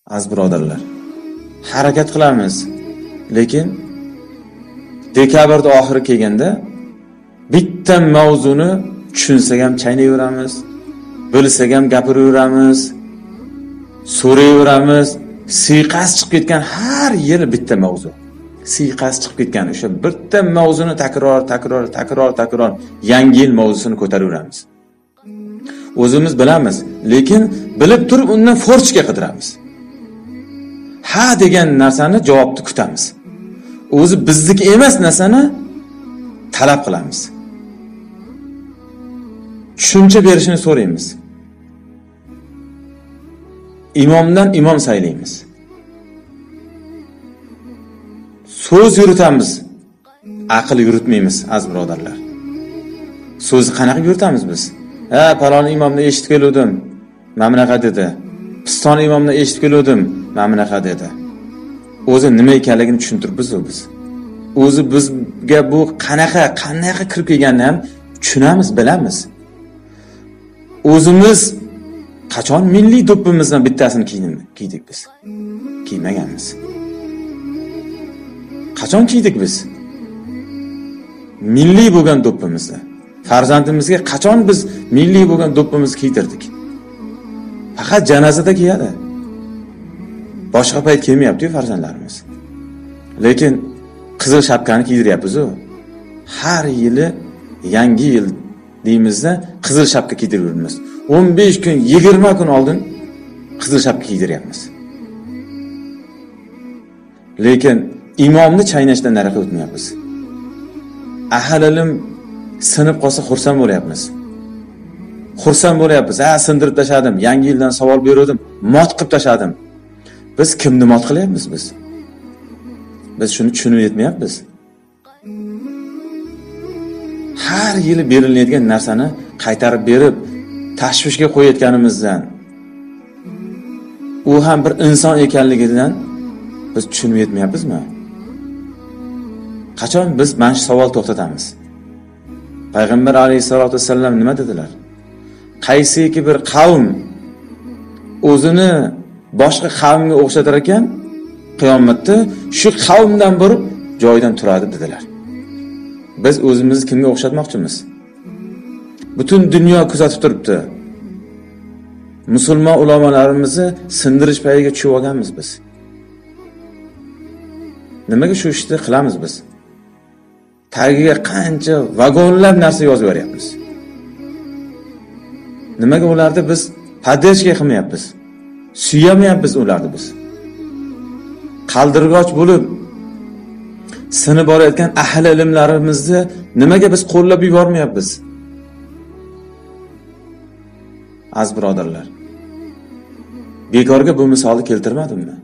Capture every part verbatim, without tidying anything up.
Az birodarlar, harakat qilamiz, lekin dekabrda oxiri kelganda bitta mavzuni tushunsak ham chaynayveramiz, bilsak ham gapiraveramiz, so'rayveramiz. Siyqas chiqib ketgan har yili bitta mavzu. Siyqas chiqib ketgan o'sha bitta mavzuni takror, takror, takror, takror yangi yil mavzusini ko'taraveramiz. O'zimiz bilamiz, lekin bilib turib undan forchga qidiramiz. Ha degan narsani javobni kutamiz. O'zi bizniki emas narsani talab qilamiz. Tushuncha berishini so'raymiz. Imomdan imom saylaymiz. So'z yuritamiz. Aql yuritmaymiz, az birodarlar. So'zni qanaqa yuritamiz biz? Ha, palon imomni eshitib keldim, mana bunaqa dedi. Piston imomni eshitib keldim, mana bunaqa dedi. O'zi nima ekanligini tushuntiribmiz biz. O'zi bizga bu qanaqa, qanaqa kirib kelganini ham tushunamiz, bilamiz. O'zimiz qachon milliy do'ppimizdan bittasini kiydik biz? Kiymaganmiz. Qachon kiydik biz? Milliy bo'lgan do'ppimizni. Farzandimizga qachon biz milliy bo'lgan do'ppimizni kiydirdik? Faqat janozada kiyadi. Boshqa payt kiymayapti farzandlarimiz. Lekin qizil shapkani kiydiryapmiz-ku. Har yili yangi yil deymizda qizil shapka kiydiramiz. o'n besh kun, yigirma kun oldin qizil shapka kiydiryapmiz. Lekin imomni chaynashdan nariga o'tmayapmiz. Ahli ilm sinib qolsa xursand bo'lyapmiz. Xursand bo'lyapmiz. Ha, sindirib tashadim, yangi yildan savol berdim, mot qilib tashadim. Biz kimni mot qilyapmiz biz? Biz shuni tushunib yetmayapmiz. Har yili beriladigan narsani qaytarib berib, tashvishga qo'yayotganimizdan, u ham bir inson ekanligidan biz tushunib yetmayapmizmi? Qachon biz mana shu savol to'xtatamiz? Payg'ambar alayhisolatu vasallam nima dedilar? Qaysiki bir qavm o'zini boshqa qavmga o'xshatar ekan, qiyomatda shu qavmdan borib joyidan turadi dedilar. Biz o'zimizni kimga o'xshatmoqchimiz? Butun dunyo kuzatib turibdi. Musulmon ulamolarimizni sindirish payiga tushib olganmiz biz. Nimaga shu ishni qilamiz biz? Tagiga qancha vagonlab narsa yozib beryapmiz. Nimaga ularni biz podдержка qilmayapmiz? Suyamayapmiz ularni biz. Qaldirg'och bo'lib sinib borayotgan ahli ilmlarimizni nimaga biz qo'llab yubormayapmiz? Az birodarlar, bekorga bu misolni keltirmadimmi?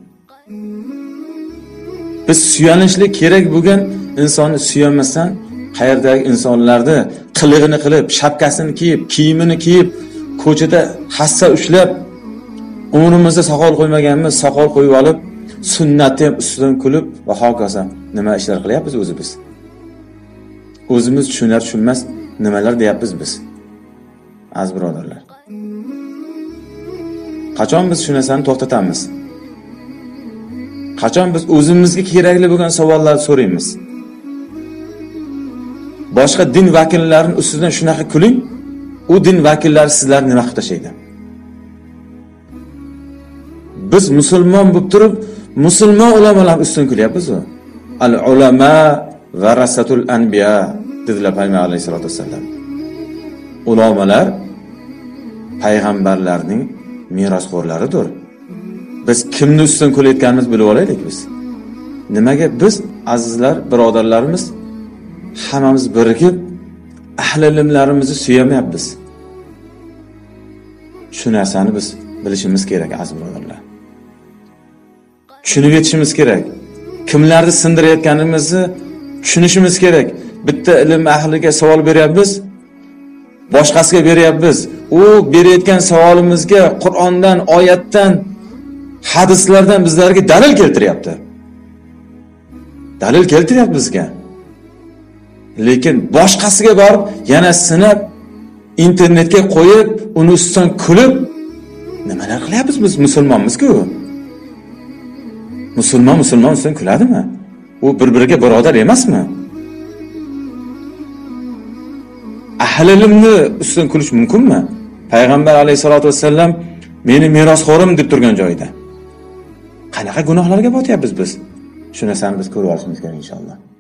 Biz suyanishli kerak bo'lgan insonni suyanmasdan, qayerdagi insonlarni qilig'ini qilib, shapkasini kiyib, kiyimini kiyib, ko'chada hassa ushlab, umrimizda soqol qo'ymaganmiz, soqol qo'yib olib, sunnatni ham ustidan kulib va hokazo nima ishlar qilyapmiz o'zi biz? O'zimiz tushunar tushunmas nimalar deyapmiz biz? Az birodarlar, qachon biz shu narsani to'xtatamiz? Qachon biz o'zimizga kerakli bo'lgan savollarni so'raymiz? Boshqa din vakillarining ustidan shunaqa kuling, u din vakillari sizlarni nima qilib tashlaydi? Biz musulmon bo'lib turib, musulmon ulamolar ustidan kulyapmiz-ku. Al ulama varasatul anbiya dedilar Payg'ambar alayhisolatu vasallam. Ulamolar payg'ambarlarning merosxo'rlaridir. Biz kimni ustidan kulayotganimizni bilib olaylik biz. Nimaga biz azizlar, birodarlarimiz hammamiz birikib ahli ilmlarimizni suyamayapmiz? Shu narsani biz bilishimiz kerak, aziz birodarlar. Tushunib yetishimiz kerak. Kimlarni sindirayotganimizni tushunishimiz kerak. Bitta ilm ahliga savol beryapmiz, boshqasiga beryapmiz. U berayotgan savolimizga Qur'ondan, oyatdan, hadislardan bizlarga dalil keltiryapti. Dalil keltiryapti bizga. Lekin boshqasiga borib, yana sinab, internetga qo'yib, uni ustidan kulib, nimalar qilyapmiz biz musulmonmiz-ku? musulmon musulmon ustidan kuladimi? U bir-biriga birodar emasmi? Ahli ilmni ustidan kulish mumkinmi? Payg'ambar alayhisolatu vasallam meni merosxo'rim deb turgan joyida. Qanaqa gunohlarga botyapmiz biz? Shu narsani biz ko'rib olishimiz kerak inshaalloh.